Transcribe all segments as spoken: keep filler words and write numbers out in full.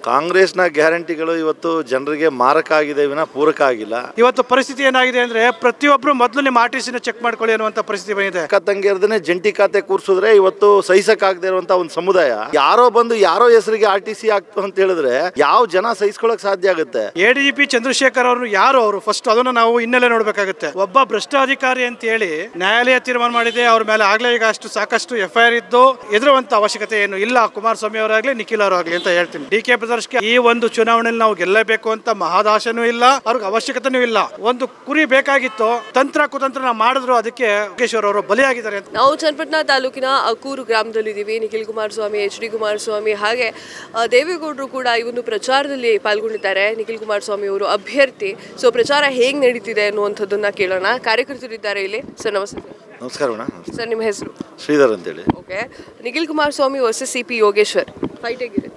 ಕಾಂಗ್ರೆಸ್ನ ಗ್ಯಾರಂಟಿಗಳು ಇವತ್ತು ಜನರಿಗೆ ಮಾರಕ ಆಗಿದೆ ವಿನ ಪೂರಕ ಆಗಿಲ್ಲ. ಇವತ್ತು ಪರಿಸ್ಥಿತಿ ಏನಾಗಿದೆ ಅಂದ್ರೆ ಪ್ರತಿಯೊಬ್ಬರು ಮೊದಲು ನಿಮ್ಮ ಆರ್ ಟಿ ಸಿನ ಚೆಕ್ ಮಾಡ್ಕೊಳ್ಳಿ ಅನ್ನುವಂಥ ಪರಿಸ್ಥಿತಿ ಬಂದಿದೆ. ಅಕ್ಕ ತಂಗಿಯರ್ದನೆ ಜಂಟಿ ಖಾತೆ ಕೂರಿಸಿದ್ರೆ ಇವತ್ತು ಸಹಿಸಕ್ಕಾಗದೇ ಇರುವಂತ ಒಂದು ಸಮುದಾಯ ಯಾರೋ ಬಂದು ಯಾರೋ ಹೆಸರಿಗೆ ಆರ್ ಟಿ ಸಿ ಆಗ್ತು ಅಂತ ಹೇಳಿದ್ರೆ ಯಾವ ಜನ ಸಹಿಸ್ಕೊಳಕ್ ಸಾಧ್ಯ ಆಗುತ್ತೆ? A D G P Chandrashekar ಅವರು ಯಾರು ಅವರು ಫಸ್ಟ್ ಅದನ್ನ ನಾವು ಹಿನ್ನೆಲೆ ನೋಡ್ಬೇಕಾಗುತ್ತೆ. ಒಬ್ಬ ಭ್ರಷ್ಟಾಧಿಕಾರಿ ಅಂತ ಹೇಳಿ ನ್ಯಾಯಾಲಯ ತೀರ್ಮಾನ ಮಾಡಿದೆ, ಅವ್ರ ಮೇಲೆ ಆಗ್ಲೇ ಈಗ ಅಷ್ಟು ಸಾಕಷ್ಟು ಎಫ್ ಐ ಆರ್ ಇದ್ದು ಎದುರುವಂತ ಅವಶ್ಯಕತೆ ಏನು ಇಲ್ಲ ಕುಮಾರಸ್ವಾಮಿ ಅವರಾಗ್ಲಿ ನಿಖಿಲ್ ಅವರಾಗ್ಲಿ ಅಂತ ಹೇಳ್ತೀನಿ. ಡಿ ಕೆ ಈ ಒಂದು ಚುನಾವಣೆಯಲ್ಲಿ ನಾವು ಗೆಲ್ಲಬೇಕು ಅಂತ ಮಹದಾಶನೂ ಇಲ್ಲ, ಅವ್ರಿಗೆ ಅವಶ್ಯಕತೆನೂ ಇಲ್ಲ. ಒಂದು ಕುರಿ ಬೇಕಾಗಿತ್ತು, ತಂತ್ರ ಕುತಂತ್ರ ನಾವು ಮಾಡಿದ್ರು, ಅದಕ್ಕೆ ಯೋಗೇಶ್ವರ್ ಅವರು ಬಲಿಯಾಗಿದ್ದಾರೆ. ನಾವು ಚನ್ನಪಟ್ಟಣ ತಾಲೂಕಿನ ಅಕೂರು ಗ್ರಾಮದಲ್ಲಿದ್ದೀವಿ. ನಿಖಿಲ್ ಕುಮಾರಸ್ವಾಮಿ, ಎಚ್ ಡಿ ಕುಮಾರಸ್ವಾಮಿ ಹಾಗೆ ದೇವೇಗೌಡರು ಕೂಡ ಈ ಒಂದು ಪ್ರಚಾರದಲ್ಲಿ ಪಾಲ್ಗೊಂಡಿದ್ದಾರೆ. ನಿಖಿಲ್ ಕುಮಾರಸ್ವಾಮಿ ಅವರು ಅಭ್ಯರ್ಥಿ. ಸೊ ಪ್ರಚಾರ ಹೇಗೆ ನಡೀತಿದೆ ಅನ್ನುವಂಥದ್ದನ್ನ ಕೇಳೋಣ. ಕಾರ್ಯಕರ್ತರಿದ್ದಾರೆ ಇಲ್ಲಿ. ಸರ್ ನಮಸ್ತೆ. ನಮಸ್ಕಾರ ಸರ್, ನಿಮ್ಮ ಹೆಸರು? ಶ್ರೀಧರ್ ಅಂತೇಳಿ. Okay, Nikhil Kumaraswamy versus C P Yogeshwar fight ಹೇಗಿರುತ್ತೆ?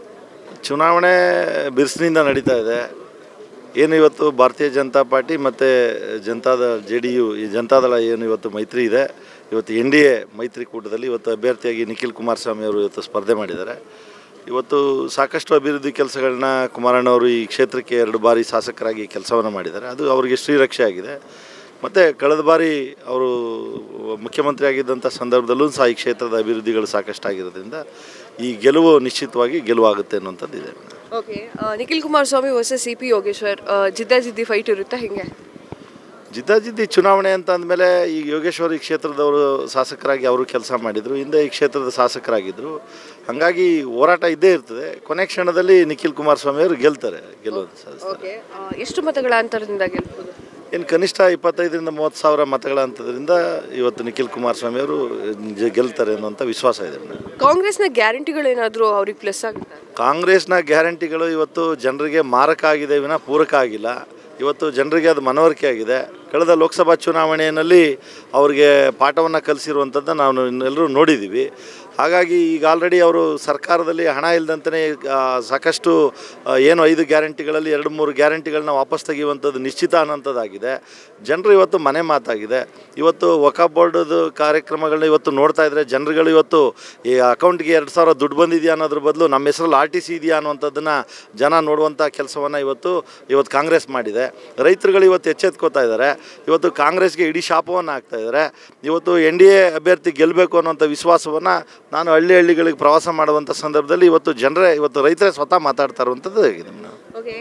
ಚುನಾವಣೆ ಬಿರುಸಿನಿಂದ ನಡೀತಾ ಇದೆ. ಏನು ಇವತ್ತು ಭಾರತೀಯ ಜನತಾ ಪಾರ್ಟಿ ಮತ್ತು ಜನತಾದ ಜೆ ಡಿ ಯು ಈ ಜನತಾದಳ ಏನು ಇವತ್ತು ಮೈತ್ರಿ ಇದೆ, ಇವತ್ತು ಎನ್ ಡಿ ಎ ಮೈತ್ರಿಕೂಟದಲ್ಲಿ ಇವತ್ತು ಅಭ್ಯರ್ಥಿಯಾಗಿ ನಿಖಿಲ್ ಕುಮಾರಸ್ವಾಮಿ ಅವರು ಇವತ್ತು ಸ್ಪರ್ಧೆ ಮಾಡಿದ್ದಾರೆ. ಇವತ್ತು ಸಾಕಷ್ಟು ಅಭಿವೃದ್ಧಿ ಕೆಲಸಗಳನ್ನ ಕುಮಾರಣ್ಣವರು ಈ ಕ್ಷೇತ್ರಕ್ಕೆ ಎರಡು ಬಾರಿ ಶಾಸಕರಾಗಿ ಕೆಲಸವನ್ನು ಮಾಡಿದ್ದಾರೆ. ಅದು ಅವರಿಗೆ ಶ್ರೀರಕ್ಷೆ ಆಗಿದೆ. ಮತ್ತು ಕಳೆದ ಬಾರಿ ಅವರು ಮುಖ್ಯಮಂತ್ರಿ ಆಗಿದ್ದಂಥ ಸಂದರ್ಭದಲ್ಲೂ ಸಹ ಈ ಕ್ಷೇತ್ರದ ಅಭಿವೃದ್ಧಿಗಳು ಸಾಕಷ್ಟು ಆಗಿರೋದ್ರಿಂದ ಈ ಗೆಲುವು ನಿಶ್ಚಿತವಾಗಿ ಗೆಲುವಾಗುತ್ತೆ ಅನ್ನೋಂಥದ್ದು ಇದೆ. Okay, Nikhil Kumaraswamy versus C P Yogeshwar ಜಿದ್ದಾಜಿದ್ದಿ ಫೈಟ್ ಇರುತ್ತೆ ಹಿಂಗೆ? ಜಿದ್ದಾಜಿದ್ದಿ ಚುನಾವಣೆ ಅಂತ ಅಂದಮೇಲೆ ಈಗ ಯೋಗೇಶ್ವರ್ ಈ ಕ್ಷೇತ್ರದವರು ಶಾಸಕರಾಗಿ ಅವರು ಕೆಲಸ ಮಾಡಿದರು, ಹಿಂದೆ ಈ ಕ್ಷೇತ್ರದ ಶಾಸಕರಾಗಿದ್ದರು. ಹಾಗಾಗಿ ಹೋರಾಟ ಇದ್ದೇ ಇರ್ತದೆ. ಕೊನೆ ಕ್ಷಣದಲ್ಲಿ ನಿಖಿಲ್ ಕುಮಾರಸ್ವಾಮಿ ಅವರು ಗೆಲ್ತಾರೆ, ಗೆಲ್ಲೋದು ಸಾಧಿಸ್ತಾರೆ. ಎಷ್ಟು ಮತಗಳ ಅಂತರದಿಂದ ಗೆಲ್ಬೋದು? ಏನು ಕನಿಷ್ಠ ಇಪ್ಪತ್ತೈದರಿಂದ ಮೂವತ್ತು ಸಾವಿರ ಮತಗಳ ಅಂತದ್ರಿಂದ ಇವತ್ತು ನಿಖಿಲ್ ಕುಮಾರಸ್ವಾಮಿ ಅವರು ಗೆಲ್ತಾರೆ ಅನ್ನೋಂಥ ವಿಶ್ವಾಸ ಇದೆ. ಕಾಂಗ್ರೆಸ್ನ ಗ್ಯಾರಂಟಿಗಳೇನಾದರೂ ಅವ್ರಿಗೆ ಪ್ಲಸ್ ಆಗುತ್ತೆ? ಕಾಂಗ್ರೆಸ್ನ ಗ್ಯಾರಂಟಿಗಳು ಇವತ್ತು ಜನರಿಗೆ ಮಾರಕ ಆಗಿದೆ ವಿನ ಪೂರಕ ಆಗಿಲ್ಲ. ಇವತ್ತು ಜನರಿಗೆ ಅದು ಮನವರಿಕೆ ಆಗಿದೆ. ಕಳೆದ ಲೋಕಸಭಾ ಚುನಾವಣೆಯಲ್ಲಿ ಅವರಿಗೆ ಪಾಠವನ್ನು ಕಲಿಸಿರುವಂಥದ್ದು ನಾವು ಎಲ್ಲರೂ ನೋಡಿದ್ದೀವಿ. ಹಾಗಾಗಿ ಈಗ ಆಲ್ರೆಡಿ ಅವರು ಸರ್ಕಾರದಲ್ಲಿ ಹಣ ಇಲ್ಲದಂತಲೇ ಸಾಕಷ್ಟು ಏನು ಐದು ಗ್ಯಾರಂಟಿಗಳಲ್ಲಿ ಎರಡು ಮೂರು ಗ್ಯಾರಂಟಿಗಳನ್ನ ವಾಪಸ್ ತೆಗೆಯುವಂಥದ್ದು ನಿಶ್ಚಿತ ಅನ್ನೋಂಥದ್ದಾಗಿದೆ. ಜನರು ಇವತ್ತು ಮನೆ ಮಾತಾಗಿದೆ. ಇವತ್ತು ವಕಾಫ್ ಬೋರ್ಡದು ಕಾರ್ಯಕ್ರಮಗಳನ್ನ ಇವತ್ತು ನೋಡ್ತಾ ಇದ್ದರೆ ಜನರುಗಳು ಇವತ್ತು ಈ ಅಕೌಂಟ್ಗೆ ಎರಡು ಸಾವಿರ ದುಡ್ಡು ಬಂದಿದೆಯಾ ಅನ್ನೋದ್ರ ಬದಲು ನಮ್ಮ ಹೆಸರಲ್ಲಿ ಆರ್ ಟಿ ಸಿ ಇದೆಯಾ ಅನ್ನುವಂಥದ್ದನ್ನು ಜನ ನೋಡುವಂಥ ಕೆಲಸವನ್ನು ಇವತ್ತು ಇವತ್ತು ಕಾಂಗ್ರೆಸ್ ಮಾಡಿದೆ. ರೈತರುಗಳು ಇವತ್ತು ಎಚ್ಚೆತ್ಕೋತಾ ಇದ್ದಾರೆ. ಇವತ್ತು ಕಾಂಗ್ರೆಸ್ಗೆ ಇಡೀ ಶಾಪವನ್ನು ಹಾಕ್ತಾಯಿದ್ದಾರೆ. ಇವತ್ತು ಎನ್ ಡಿ ಎ ಅಭ್ಯರ್ಥಿ ಗೆಲ್ಲಬೇಕು ಅನ್ನೋಂಥ ವಿಶ್ವಾಸವನ್ನು ನಾನು ಹಳ್ಳಿ ಹಳ್ಳಿಗಳಿಗೆ ಪ್ರವಾಸ ಮಾಡುವಂಥ ಸಂದರ್ಭದಲ್ಲಿ ಇವತ್ತು ಜನರೇ ಇವತ್ತು ರೈತರೇ ಸ್ವತಃ ಮಾತಾಡ್ತಾ ಇರುವಂಥದ್ದು ಆಗಿದೆ. ಓಕೆ,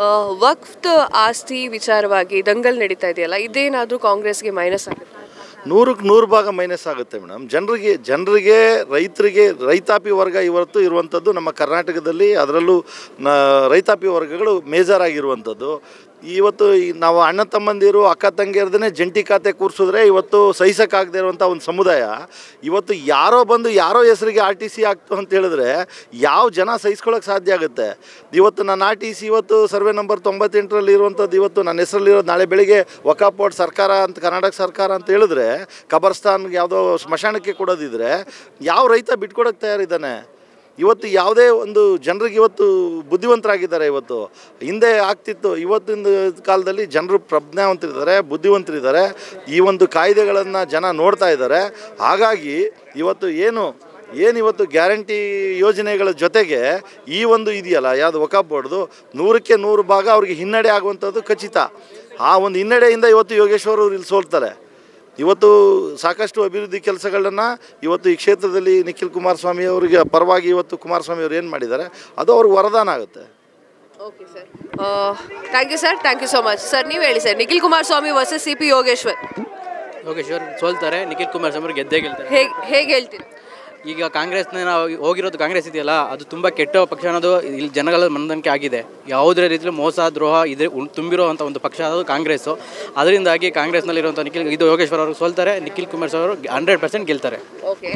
ವಕ್ಫ್ ಆಸ್ತಿ ವಿಚಾರವಾಗಿ ದಂಗಲ್ ನಡೀತಾ ಇದೆಯಲ್ಲ, ಇದೇನಾದರೂ ಕಾಂಗ್ರೆಸ್ಗೆ ಮೈನಸ್ ಆಗುತ್ತೆ? ನೂರಕ್ಕೆ ನೂರು ಭಾಗ ಮೈನಸ್ ಆಗುತ್ತೆ ಮೇಡಮ್. ಜನರಿಗೆ ಜನರಿಗೆ ರೈತರಿಗೆ ರೈತಾಪಿ ವರ್ಗ ಇವತ್ತು ಇರುವಂಥದ್ದು ನಮ್ಮ ಕರ್ನಾಟಕದಲ್ಲಿ, ಅದರಲ್ಲೂ ನ ರೈತಾಪಿ ವರ್ಗಗಳು ಮೇಜರ್ ಆಗಿರುವಂಥದ್ದು. ಇವತ್ತು ನಾವು ಅಣ್ಣ ತಮ್ಮಂದಿರು ಅಕ್ಕ ತಂಗಿಯರ್ದೇ ಜಂಟಿ ಖಾತೆ ಕೂರಿಸಿದ್ರೆ ಇವತ್ತು ಸಹಿಸಕ್ಕಾಗದೇ ಇರುವಂಥ ಒಂದು ಸಮುದಾಯ ಇವತ್ತು ಯಾರೋ ಬಂದು ಯಾರೋ ಹೆಸರಿಗೆ ಆರ್ ಟಿ ಸಿ ಆಗ್ತು ಅಂತ ಹೇಳಿದ್ರೆ ಯಾವ ಜನ ಸಹಿಸ್ಕೊಳ್ಳೋಕೆ ಸಾಧ್ಯ ಆಗುತ್ತೆ? ಇವತ್ತು ನನ್ನ ಆರ್ ಟಿ ಸಿ ಇವತ್ತು ಸರ್ವೆ ನಂಬರ್ ತೊಂಬತ್ತೆಂಟರಲ್ಲಿ ಇರುವಂಥದ್ದು ಇವತ್ತು ನನ್ನ ಹೆಸರಲ್ಲಿರೋದು ನಾಳೆ ಬೆಳಿಗ್ಗೆ ವಕಾಫ್ ಬೋರ್ಡ್ ಸರ್ಕಾರ ಅಂತ ಕರ್ನಾಟಕ ಸರ್ಕಾರ ಅಂತ ಹೇಳಿದ್ರೆ ಕಬರ್ಸ್ತಾನ್ಗೆ ಯಾವುದೋ ಸ್ಮಶಾನಕ್ಕೆ ಕೊಡೋದಿದ್ರೆ ಯಾವ ರೈತ ಬಿಟ್ಕೊಡೋಕ್ಕೆ ತಯಾರಿದ್ದಾನೆ? ಇವತ್ತು ಯಾವುದೇ ಒಂದು ಜನರಿಗೆ ಇವತ್ತು ಬುದ್ಧಿವಂತರಾಗಿದ್ದಾರೆ. ಇವತ್ತು ಹಿಂದೆ ಆಗ್ತಿತ್ತು, ಇವತ್ತಿನ ಕಾಲದಲ್ಲಿ ಜನರು ಪ್ರಜ್ಞಾವಂತರಿದ್ದಾರೆ, ಬುದ್ಧಿವಂತರಿದ್ದಾರೆ. ಈ ಒಂದು ಕಾಯ್ದೆಗಳನ್ನು ಜನ ನೋಡ್ತಾ ಇದ್ದಾರೆ. ಹಾಗಾಗಿ ಇವತ್ತು ಏನು ಏನು ಇವತ್ತು ಗ್ಯಾರಂಟಿ ಯೋಜನೆಗಳ ಜೊತೆಗೆ ಈ ಒಂದು ಇದೆಯಲ್ಲ ಯಾವುದು ವಕಾಫ್ ಬೋರ್ಡ್ದು ನೂರಕ್ಕೆ ನೂರು ಭಾಗ ಅವ್ರಿಗೆ ಹಿನ್ನಡೆ ಆಗುವಂಥದ್ದು ಖಚಿತ. ಆ ಒಂದು ಹಿನ್ನಡೆಯಿಂದ ಇವತ್ತು ಯೋಗೇಶ್ವರ್ ಅವರು ಇಲ್ಲಿ ಸೋಲ್ತಾರೆ. ಇವತ್ತು ಸಾಕಷ್ಟು ಅಭಿವೃದ್ಧಿ ಕೆಲಸಗಳನ್ನು ಇವತ್ತು ಈ ಕ್ಷೇತ್ರದಲ್ಲಿ ನಿಖಿಲ್ ಕುಮಾರಸ್ವಾಮಿ ಅವರಿಗೆ ಪರವಾಗಿ ಇವತ್ತು ಕುಮಾರಸ್ವಾಮಿ ಅವರು ಏನು ಮಾಡಿದ್ದಾರೆ ಅದು ಅವ್ರಿಗೆ ವರದಾನ ಆಗುತ್ತೆ. Okay sir, thank you sir, thank you so much. Sir ನೀವು ಹೇಳಿ sir, Nikhil Kumaraswamy versus C P Yogeshwar. Yogeshwar ಸೋಲ್ತಾರೆ, ನಿಖಿಲ್ ಕುಮಾರಸ್ವಾಮಿ ಗೆದ್ದೇ ಗೆಲ್ತಾರೆ. ಹೇಗೆ ಹೇಗೆ ಹೇಳ್ತೀರಿ? ಈಗ ಕಾಂಗ್ರೆಸ್ನ ನಾವು ಹೋಗಿರೋದು ಕಾಂಗ್ರೆಸ್ ಇದೆಯಲ್ಲ, ಅದು ತುಂಬ ಕೆಟ್ಟ ಪಕ್ಷ ಅನ್ನೋದು ಇಲ್ಲಿ ಜನಗಳ ಮನದನಿಕೆ ಆಗಿದೆ. ಯಾವುದೇ ರೀತಿಯಲ್ಲಿ ಮೋಸ ದ್ರೋಹ ಇದೆ ತುಂಬಿರುವಂಥ ಒಂದು ಪಕ್ಷ ಅದು ಕಾಂಗ್ರೆಸ್ಸು. ಅದರಿಂದಾಗಿ ಕಾಂಗ್ರೆಸ್ನಲ್ಲಿರುವಂಥ ನಿಖಿಲ್ ಇದು ಯೋಗೇಶ್ವರ್ ಅವರು ಸೋಲ್ತಾರೆ, ನಿಖಿಲ್ ಕುಮಾರಸ್ವಾಮಿ ಅವರು ಹಂಡ್ರೆಡ್ ಪರ್ಸೆಂಟ್ ಗೆಲ್ತಾರೆ. Okay,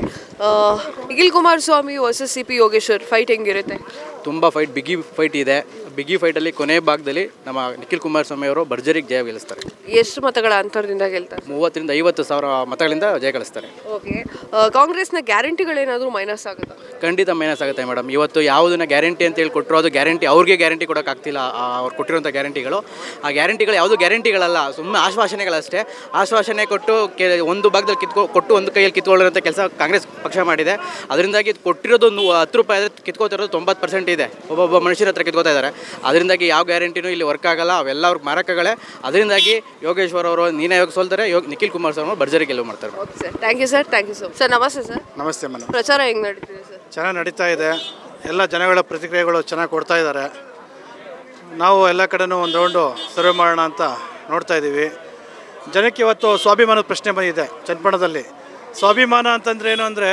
Nikhil Kumaraswamy versus C P Yogeshwar fight ಹೆಂಗಿರುತ್ತೆ? ತುಂಬ ಫೈಟ್, ಬಿಗಿ ಫೈಟ್ ಇದೆ. ಬಿಗಿ ಫೈಟಲ್ಲಿ ಕೊನೆ ಭಾಗದಲ್ಲಿ ನಮ್ಮ ನಿಖಿಲ್ ಕುಮಾರಸ್ವಾಮಿ ಅವರು ಭರ್ಜರಿಗೆ ಜಯ ಗೆಲ್ಲಿಸ್ತಾರೆ. ಎಷ್ಟು ಮತಗಳ ಅಂತರದಿಂದ ಗೆಲ್ತಾರೆ? ಮೂವತ್ತರಿಂದ ಐವತ್ತು ಸಾವಿರ ಮತಗಳಿಂದ ಜಯ ಗಳಿಸ್ತಾರೆ. ಓಕೆ, ಕಾಂಗ್ರೆಸ್ನ ಗ್ಯಾರಂಟಿಗಳೇನಾದರೂ ಮೈನಸ್ ಆಗುತ್ತಾ? ಖಂಡಿತ ಮೈನಸ್ ಆಗುತ್ತೆ ಮೇಡಮ್. ಇವತ್ತು ಯಾವುದನ್ನ ಗ್ಯಾರಂಟಿ ಅಂತ ಹೇಳಿ ಕೊಟ್ಟರು ಅದು ಗ್ಯಾರಂಟಿ ಅವ್ರಿಗೆ ಗ್ಯಾರಂಟಿ ಕೊಡೋಕ್ಕಾಗ್ತಿಲ್ಲ. ಅವ್ರು ಕೊಟ್ಟಿರೋಂಥ ಗ್ಯಾರಂಟಿಗಳು ಆ ಗ್ಯಾರಂಟಿಗಳು ಯಾವುದೂ ಗ್ಯಾರಂಟಿಗಳಲ್ಲ, ಸುಮ್ಮನೆ ಆಶ್ವಾಸನೆಗಳಷ್ಟೇ. ಆಶ್ವಾಸನೆ ಕೊಟ್ಟು ಕೆ ಒಂದು ಭಾಗದಲ್ಲಿ ಕಿತ್ಕೊ ಕೊಟ್ಟು ಒಂದು ಕೈಯಲ್ಲಿ ಕಿತ್ಕೊಳ್ಳೋಂಥ ಕೆಲಸ ಕಾಂಗ್ರೆಸ್ ಪಕ್ಷ ಮಾಡಿದೆ. ಅದರಿಂದಾಗಿ ಕೊಟ್ಟಿರೋದು ಹತ್ತು ರೂಪಾಯಿ ಆದರೆ ಕಿತ್ಕೋತಿರೋದು ತೊಂಬತ್ತು ಪರ್ಸೆಂಟ್ ಇದೆ, ಒಬ್ಬೊಬ್ಬ ಮನುಷ್ಯರ ಹತ್ರ ಕಿತ್ಕೋತಾ ಇದ್ದಾರೆ. ಅದರಿಂದಾಗಿ ಯಾವ ಗ್ಯಾರಂಟಿನೂ ಇಲ್ಲಿ ವರ್ಕ್ ಆಗಲ್ಲ, ಅವೆಲ್ಲ ಅವ್ರಿಗೆ ಮಾರಕ್ಕಾಗಲ್ಲ. ಅದರಿಂದಾಗಿ ಯೋಗೇಶ್ವರ್ ಅವರು ನೀನೇ ಯೋಗ ಸೋಲ್ತಾರೆ, ಯೋಗ ನಿಖಿಲ್ ಕುಮಾರಸ್ವಾಮಿ ಅವರು ಭರ್ಜರಿ ಗೆಲುವು ಮಾಡ್ತಾರೆ. Okay sir, thank you sir, thank you sir. Sir ನಮಸ್ತೆ ಸರ್. ನಮಸ್ತೆ ಮೇಡಮ್. ಪ್ರಚಾರ ಹೆಂಗೆ ನಡೀತಿದೆ ಸರ್? ಚೆನ್ನಾಗಿ ನಡೀತಾ ಇದೆ. ಎಲ್ಲ ಜನಗಳ ಪ್ರತಿಕ್ರಿಯೆಗಳು ಚೆನ್ನಾಗಿ ಕೊಡ್ತಾ ಇದ್ದಾರೆ. ನಾವು ಎಲ್ಲ ಕಡೆನೂ ಒಂದು ರೌಂಡು ಸರ್ವೆ ಮಾಡೋಣ ಅಂತ ನೋಡ್ತಾ ಇದ್ದೀವಿ. ಜನಕ್ಕೆ ಇವತ್ತು ಸ್ವಾಭಿಮಾನದ ಪ್ರಶ್ನೆ ಬಂದಿದೆ ಚನ್ನಪಟ್ಟಣದಲ್ಲಿ. ಸ್ವಾಭಿಮಾನ ಅಂತಂದರೆ ಏನು ಅಂದರೆ,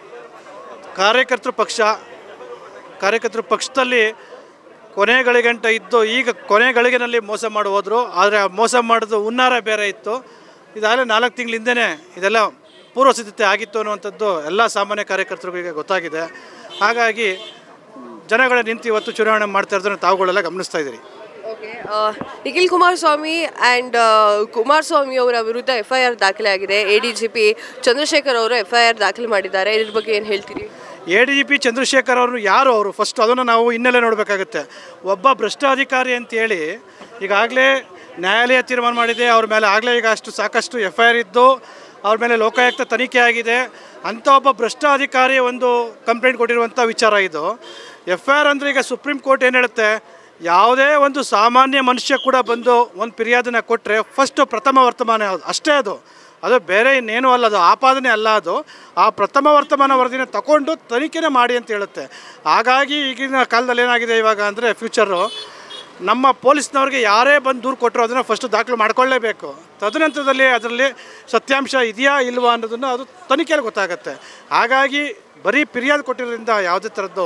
ಕಾರ್ಯಕರ್ತರು ಪಕ್ಷ ಕಾರ್ಯಕರ್ತರು ಪಕ್ಷದಲ್ಲಿ ಕೊನೆಗಳಿಗಂಟ ಇದ್ದು ಈಗ ಕೊನೆಗಳಿಗೆನಲ್ಲಿ ಮೋಸ ಮಾಡಿ ಹೋದರು. ಆದರೆ ಆ ಮೋಸ ಮಾಡೋದು ಹುನ್ನಾರ ಬೇರೆ ಇತ್ತು. ಇದಾಗಲೇ ನಾಲ್ಕು ತಿಂಗಳ ಹಿಂದೆಯೇ ಇದೆಲ್ಲ ಪೂರ್ವ ಸಿದ್ಧತೆ ಆಗಿತ್ತು ಅನ್ನುವಂಥದ್ದು ಎಲ್ಲ ಸಾಮಾನ್ಯ ಕಾರ್ಯಕರ್ತರಿಗೆ ಗೊತ್ತಾಗಿದೆ. ಹಾಗಾಗಿ ಜನಗಳ ನಿಂತು ಇವತ್ತು ಚುನಾವಣೆ ಮಾಡ್ತಾ ಇರೋದನ್ನು ತಾವುಗಳೆಲ್ಲ ಗಮನಿಸ್ತಾ ಇದ್ದೀರಿ. ಓಕೆ, ನಿಖಿಲ್ ಕುಮಾರಸ್ವಾಮಿ ಆ್ಯಂಡ್ ಕುಮಾರಸ್ವಾಮಿ ಅವರ ವಿರುದ್ಧ ಎಫ್ ಐ ಆರ್ ದಾಖಲೆ ಆಗಿದೆ. A D G P Chandrashekar ಅವರು ಎಫ್ ಐ ಆರ್ ದಾಖಲೆ ಮಾಡಿದ್ದಾರೆ. ಇದ್ರ ಬಗ್ಗೆ ಏನು ಹೇಳ್ತೀರಿ? A D G P Chandrashekar ಅವರು ಯಾರು ಅವರು ಫಸ್ಟ್ ಅದನ್ನು ನಾವು ಹಿನ್ನೆಲೆ ನೋಡಬೇಕಾಗುತ್ತೆ. ಒಬ್ಬ ಭ್ರಷ್ಟಾಧಿಕಾರಿ ಅಂತೇಳಿ ಈಗಾಗಲೇ ನ್ಯಾಯಾಲಯ ತೀರ್ಮಾನ ಮಾಡಿದೆ. ಅವ್ರ ಮೇಲೆ ಆಗಲೇ ಈಗ ಅಷ್ಟು ಸಾಕಷ್ಟು ಎಫ್ ಐ ಆರ್ ಇದ್ದು ಅವ್ರ ಮೇಲೆ ಲೋಕಾಯುಕ್ತ ತನಿಖೆ ಆಗಿದೆ. ಅಂಥ ಒಬ್ಬ ಭ್ರಷ್ಟಾಧಿಕಾರಿ ಒಂದು ಕಂಪ್ಲೇಂಟ್ ಕೊಟ್ಟಿರುವಂಥ ವಿಚಾರ ಇದು. ಎಫ್ ಐ ಆರ್ ಅಂದರೆ ಈಗ ಸುಪ್ರೀಂ ಕೋರ್ಟ್ ಏನು ಹೇಳುತ್ತೆ, ಯಾವುದೇ ಒಂದು ಸಾಮಾನ್ಯ ಮನುಷ್ಯ ಕೂಡ ಬಂದು ಒಂದು ಫಿರ್ಯಾದನ್ನು ಕೊಟ್ಟರೆ ಫಸ್ಟು ಪ್ರಥಮ ವರ್ತಮಾನ ಯಾವುದು ಅಷ್ಟೇ, ಅದು ಅದು ಬೇರೆ ಇನ್ನೇನು ಅಲ್ಲ, ಅದು ಆಪಾದನೆ ಅಲ್ಲ. ಅದು ಆ ಪ್ರಥಮ ವರ್ತಮಾನ ವರದಿನ ತಗೊಂಡು ತನಿಖೆನೇ ಮಾಡಿ ಅಂತ ಹೇಳುತ್ತೆ. ಹಾಗಾಗಿ ಈಗಿನ ಕಾಲದಲ್ಲಿ ಏನಾಗಿದೆ ಇವಾಗ ಅಂದರೆ, ಫ್ಯೂಚರು ನಮ್ಮ ಪೊಲೀಸ್ನವ್ರಿಗೆ ಯಾರೇ ಬಂದು ದೂರು ಕೊಟ್ಟರು ಅದನ್ನು ಫಸ್ಟು ದಾಖಲು ಮಾಡ್ಕೊಳ್ಳೇಬೇಕು. ತದನಂತರದಲ್ಲಿ ಅದರಲ್ಲಿ ಸತ್ಯಾಂಶ ಇದೆಯಾ ಇಲ್ವಾ ಅನ್ನೋದನ್ನು ಅದು ತನಿಖೆಯಲ್ಲಿ ಗೊತ್ತಾಗುತ್ತೆ. ಹಾಗಾಗಿ ಬರೀ ಫಿರ್ಯಾದು ಕೊಟ್ಟಿರೋದ್ರಿಂದ ಯಾವುದೇ ಥರದ್ದು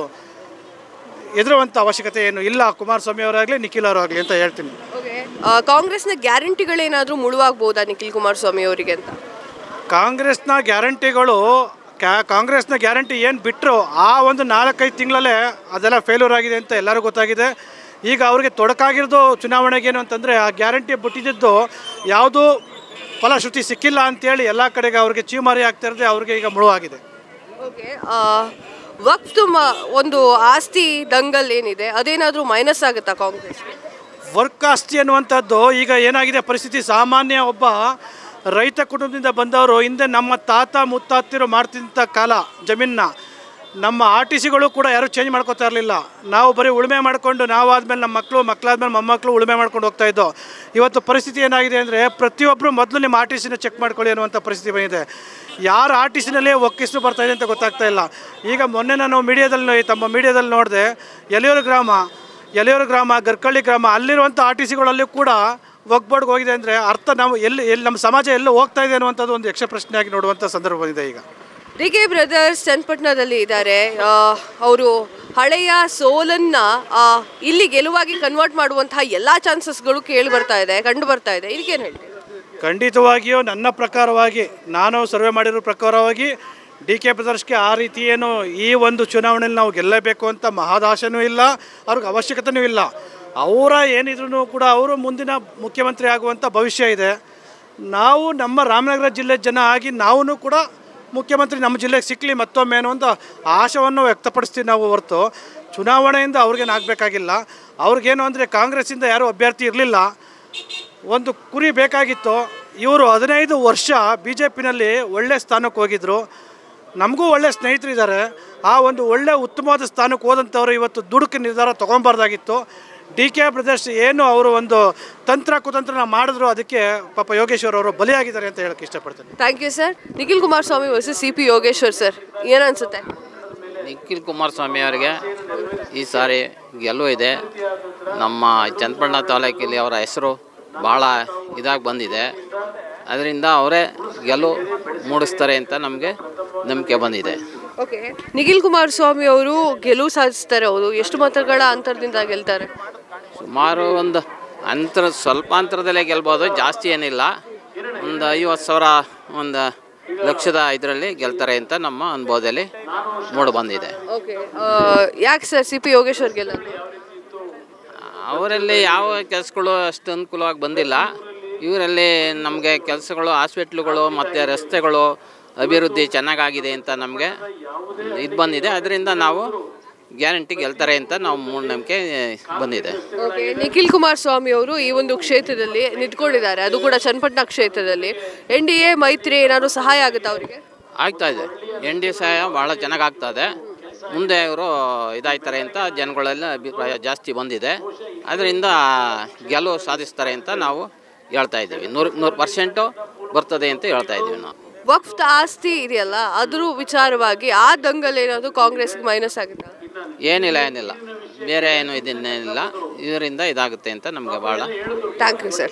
ಎದುರುವಂಥ ಅವಶ್ಯಕತೆ ಏನು ಇಲ್ಲ ಕುಮಾರಸ್ವಾಮಿ ಅವರಾಗಲಿ ನಿಖಿಲ್ ಅವರಾಗಲಿ ಅಂತ ಹೇಳ್ತೀನಿ. ಓಕೆ, ಕಾಂಗ್ರೆಸ್ನ ಗ್ಯಾರಂಟಿಗಳೇನಾದರೂ ಮುಳುವಾಗ್ಬೋದಾ ನಿಖಿಲ್ ಕುಮಾರಸ್ವಾಮಿ ಅವರಿಗೆ ಅಂತ? ಕಾಂಗ್ರೆಸ್ನ ಗ್ಯಾರಂಟಿಗಳು ಕ್ಯಾ ಕಾಂಗ್ರೆಸ್ನ ಗ್ಯಾರಂಟಿ ಏನು ಬಿಟ್ಟರು ಆ ಒಂದು ನಾಲ್ಕೈದು ತಿಂಗಳಲ್ಲೇ ಅದೆಲ್ಲ ಫೇಲ್ಯೂರ್ ಆಗಿದೆ ಅಂತ ಎಲ್ಲರಿಗೂ ಗೊತ್ತಾಗಿದೆ. ಈಗ ಅವ್ರಿಗೆ ತೊಡಕಾಗಿರೋದು ಚುನಾವಣೆಗೇನು ಅಂತಂದರೆ, ಆ ಗ್ಯಾರಂಟಿ ಬಿಟ್ಟಿದ್ದು ಯಾವುದೂ ಫಲಶ್ರುತಿ ಸಿಕ್ಕಿಲ್ಲ ಅಂತೇಳಿ ಎಲ್ಲ ಕಡೆಗೆ ಅವ್ರಿಗೆ ಚೀಮಾರಿ ಆಗ್ತಾ ಇರೋದೇ ಅವ್ರಿಗೆ ಈಗ ಮುಳುವಾಗಿದೆ. ಓಕೆ, ವಕ್ಫ್ ಒಂದು ಆಸ್ತಿ ದಂಗಲ್ ಏನಿದೆ ಅದೇನಾದರೂ ಮೈನಸ್ ಆಗುತ್ತಾ ಕಾಂಗ್ರೆಸ್? ವರ್ಕ್ ಆಸ್ತಿ ಅನ್ನುವಂಥದ್ದು ಈಗ ಏನಾಗಿದೆ ಪರಿಸ್ಥಿತಿ, ಸಾಮಾನ್ಯ ಒಬ್ಬ ರೈತ ಕುಟುಂಬದಿಂದ ಬಂದವರು ಹಿಂದೆ ನಮ್ಮ ತಾತ ಮುತ್ತಾತಿರು ಮಾಡ್ತಿದ್ದ ಕಾಲ ಜಮೀನನ್ನ ನಮ್ಮ ಆರ್ ಟಿ ಸಿಗಳು ಕೂಡ ಯಾರೂ ಚೇಂಜ್ ಮಾಡ್ಕೋತಾ ಇರಲಿಲ್ಲ. ನಾವು ಬರೀ ಉಳುಮೆ ಮಾಡಿಕೊಂಡು ನಾವಾದ್ಮೇಲೆ ನಮ್ಮ ಮಕ್ಕಳು ಮಕ್ಕಳಾದ್ಮೇಲೆ ಮೊಮ್ಮಕ್ಕಳು ಉಳುಮೆ ಮಾಡ್ಕೊಂಡು ಹೋಗ್ತಾ ಇದ್ದೋ. ಇವತ್ತು ಪರಿಸ್ಥಿತಿ ಏನಾಗಿದೆ ಅಂದರೆ, ಪ್ರತಿಯೊಬ್ಬರು ಮೊದಲು ನಿಮ್ಮ ಆರ್ ಟಿ ಸಿನ ಚೆಕ್ ಮಾಡ್ಕೊಳ್ಳಿ ಅನ್ನುವಂಥ ಪರಿಸ್ಥಿತಿ ಬಂದಿದೆ. ಯಾರು ಆರ್ ಟಿ ಸಿನಲ್ಲೇ ಒಕ್ಕಿಸ್ತು ಬರ್ತಾಯಿದೆ ಅಂತ ಗೊತ್ತಾಗ್ತಾ ಇಲ್ಲ. ಈಗ ಮೊನ್ನೆ ನಾನು ಮೀಡಿಯಾದಲ್ಲಿ ತಮ್ಮ ಮೀಡಿಯಾದಲ್ಲಿ ನೋಡಿದೆ, ಎಲೆಯೂರು ಗ್ರಾಮ ಎಲೆಯೂರು ಗ್ರಾಮ ಗರ್ಕಳ್ಳಿ ಗ್ರಾಮ ಅಲ್ಲಿರುವಂಥ ಆರ್ ಟಿ ಸಿಗಳಲ್ಲಿ ಕೂಡ ಒಗ್ಬೋರ್ಡ್ಗೆ ಹೋಗಿದೆ ಅಂದರೆ ಅರ್ಥ ನಾವು ಎಲ್ಲಿ ಎಲ್ಲಿ ನಮ್ಮ ಸಮಾಜ ಎಲ್ಲೂ ಹೋಗ್ತಾ ಇದೆ ಅನ್ನುವಂಥದ್ದು ಒಂದು ಯಕ್ಷ ಪ್ರಶ್ನೆಯಾಗಿ ನೋಡುವಂಥ ಸಂದರ್ಭ ಬಂದಿದೆ. ಈಗ ಡಿ ಕೆ ಬ್ರದರ್ಸ್ ಚನ್ನಪಟ್ಟಣದಲ್ಲಿ ಇದ್ದಾರೆ. ಅವರು ಹಳೆಯ ಸೋಲನ್ನು ಇಲ್ಲಿ ಗೆಲುವಾಗಿ ಕನ್ವರ್ಟ್ ಮಾಡುವಂತಹ ಎಲ್ಲ ಚಾನ್ಸಸ್ಗಳು ಕೇಳಿ ಬರ್ತಾ ಇದೆ, ಕಂಡು ಬರ್ತಾ ಇದೆ. ಇದಕ್ಕೇನು ಹೇಳ್ತೀವಿ? ಖಂಡಿತವಾಗಿಯೂ ನನ್ನ ಪ್ರಕಾರವಾಗಿ, ನಾನು ಸರ್ವೆ ಮಾಡಿರೋ ಪ್ರಕಾರವಾಗಿ ಡಿ ಕೆ ಬ್ರದರ್ಸ್ಗೆ ಆ ರೀತಿ ಏನು ಈ ಒಂದು ಚುನಾವಣೆಯಲ್ಲಿ ನಾವು ಗೆಲ್ಲಬೇಕು ಅಂತ ಮಹದಾಶನೂ ಇಲ್ಲ, ಅವ್ರಿಗೆ ಅವಶ್ಯಕತೆಯೂ ಇಲ್ಲ. ಅವರ ಏನಿದ್ರು ಕೂಡ ಅವರು ಮುಂದಿನ ಮುಖ್ಯಮಂತ್ರಿ ಆಗುವಂಥ ಭವಿಷ್ಯ ಇದೆ. ನಾವು ನಮ್ಮ ರಾಮನಗರ ಜಿಲ್ಲೆ ಜನ ಆಗಿ ನಾವು ಕೂಡ ಮುಖ್ಯಮಂತ್ರಿ ನಮ್ಮ ಜಿಲ್ಲೆಗೆ ಸಿಕ್ಕಲಿ ಮತ್ತೊಮ್ಮೆ ಅನ್ನೋ ಒಂದು ಆಶವನ್ನು ವ್ಯಕ್ತಪಡಿಸ್ತೀವಿ ನಾವು ಹೊರತು ಚುನಾವಣೆಯಿಂದ ಅವ್ರಿಗೇನು ಆಗಬೇಕಾಗಿಲ್ಲ. ಅವ್ರಿಗೇನು ಅಂದರೆ ಕಾಂಗ್ರೆಸ್ಸಿಂದ ಯಾರೂ ಅಭ್ಯರ್ಥಿ ಇರಲಿಲ್ಲ, ಒಂದು ಕುರಿ ಬೇಕಾಗಿತ್ತು. ಇವರು ಹದಿನೈದು ವರ್ಷ ಬಿ ಜೆ ಪಿನಲ್ಲಿ ಒಳ್ಳೆಯ ಸ್ಥಾನಕ್ಕೆ ಹೋಗಿದ್ದರು. ನಮಗೂ ಒಳ್ಳೆಯ ಸ್ನೇಹಿತರಿದ್ದಾರೆ. ಆ ಒಂದು ಒಳ್ಳೆಯ ಉತ್ತಮವಾದ ಸ್ಥಾನಕ್ಕೆ ಹೋದಂಥವ್ರು ಇವತ್ತು ದುಡುಕು ನಿರ್ಧಾರ ತೊಗೊಬಾರ್ದಾಗಿತ್ತು. ಡಿ ಕೆ ಬ್ರದರ್ಸ್ ಏನು ಅವರು ಒಂದು ತಂತ್ರ ಕುತಂತ್ರನ ಮಾಡಿದ್ರು, ಅದಕ್ಕೆ ಪಾಪ ಯೋಗೇಶ್ವರ್ ಅವರು ಬಲಿಯಾಗಿದ್ದಾರೆ ಅಂತ ಹೇಳಕ್ಕೆ ಇಷ್ಟಪಡ್ತೇನೆ. Thank you sir. Nikhil Kumaraswamy versus C P Yogeshwar sir, ಏನು ಅನಿಸುತ್ತೆ? ನಿಖಿಲ್ ಕುಮಾರಸ್ವಾಮಿ ಅವರಿಗೆ ಈ ಸಾರಿ ಗೆಲುವು ಇದೆ. ನಮ್ಮ ಚನ್ನಪಟ್ಟಣ ತಾಲೂಕಲ್ಲಿ ಅವರ ಹೆಸರು ಭಾಳ ಇದಾಗಿ ಬಂದಿದೆ. ಅದರಿಂದ ಅವರೇ ಗೆಲುವು ಮೂಡಿಸ್ತಾರೆ ಅಂತ ನಮಗೆ ನಂಬಿಕೆ ಬಂದಿದೆ. ಓಕೆ, ನಿಖಿಲ್ ಕುಮಾರಸ್ವಾಮಿ ಅವರು ಗೆಲುವು ಸಾಧಿಸ್ತಾರೆ. ಅವರು ಎಷ್ಟು ಮತಗಳ ಅಂತರದಿಂದ ಗೆಲ್ತಾರೆ? ಸುಮಾರು ಒಂದು ಅಂತರ ಸ್ವಲ್ಪ ಅಂತರದಲ್ಲೇ ಗೆಲ್ಬೋದು, ಜಾಸ್ತಿ ಏನಿಲ್ಲ. ಒಂದು ಐವತ್ತು ಸಾವಿರ ಒಂದು ಲಕ್ಷದ ಇದರಲ್ಲಿ ಗೆಲ್ತಾರೆ ಅಂತ ನಮ್ಮ ಅನುಭವದಲ್ಲಿ ಮೂಡಿ ಬಂದಿದೆ. ಓಕೆ, ಯಾಕೆ ಸರ್ ಸಿ ಪಿ ಯೋಗೇಶ್ವರ್ ಗೆಲ್ಲೋದು? ಅವರಲ್ಲಿ ಯಾವ ಕೆಲಸಗಳು ಅಷ್ಟು ಅನುಕೂಲವಾಗಿ ಬಂದಿಲ್ಲ. ಇವರಲ್ಲಿ ನಮಗೆ ಕೆಲಸಗಳು, ಹಾಸ್ಪಿಟ್ಲುಗಳು ಮತ್ತು ರಸ್ತೆಗಳು ಅಭಿವೃದ್ಧಿ ಚೆನ್ನಾಗಾಗಿದೆ ಅಂತ ನಮಗೆ ಇದು ಬಂದಿದೆ. ಅದರಿಂದ ನಾವು ಗ್ಯಾರಂಟಿ ಗೆಲ್ತಾರೆ ಅಂತ ನಾವು ಮೂಢನಂಬಿಕೆ ಬಂದಿದೆ. ಓಕೆ, ನಿಖಿಲ್ ಕುಮಾರಸ್ವಾಮಿ ಅವರು ಈ ಒಂದು ಕ್ಷೇತ್ರದಲ್ಲಿ ನಿಂತ್ಕೊಂಡಿದ್ದಾರೆ, ಅದು ಕೂಡ ಚನ್ನಪಟ್ಟಣ ಕ್ಷೇತ್ರದಲ್ಲಿ. ಎನ್ ಡಿ ಎ ಮೈತ್ರಿ ಏನಾದರೂ ಸಹಾಯ ಆಗುತ್ತಾ ಅವರಿಗೆ? ಆಗ್ತಾ ಇದೆ. ಎನ್ ಡಿ ಎ ಸಹಾಯ ಭಾಳ ಚೆನ್ನಾಗಿ ಆಗ್ತಾ ಇದೆ. ಮುಂದೆ ಇವರು ಇದಾಯ್ತಾರೆ ಅಂತ ಜನಗಳೆಲ್ಲ ಅಭಿಪ್ರಾಯ ಜಾಸ್ತಿ ಬಂದಿದೆ. ಅದರಿಂದ ಗೆಲುವು ಸಾಧಿಸ್ತಾರೆ ಅಂತ ನಾವು ಹೇಳ್ತಾ ಇದ್ದೀವಿ. ನೂರು ನೂರು ಪರ್ಸೆಂಟು ಬರ್ತದೆ ಅಂತ ಹೇಳ್ತಾ ಇದ್ದೀವಿ ನಾವು. ವಕ್ಫ್ ಆಸ್ತಿ ಇದೆಯಲ್ಲ ಅದ್ರ ವಿಚಾರವಾಗಿ ಆ ದಂಗಲ್ ಏನಾದರೂ ಕಾಂಗ್ರೆಸ್ಗೆ ಮೈನಸ್ ಆಗುತ್ತೆ? ಏನಿಲ್ಲ ಏನಿಲ್ಲ ಬೇರೆ ಏನು ಇದನ್ನೇನಿಲ್ಲ, ಇದರಿಂದ ಇದಾಗುತ್ತೆ ಅಂತ ನಮಗೆ ಭಾಳ ಥ್ಯಾಂಕ್ ಯು ಸರ್.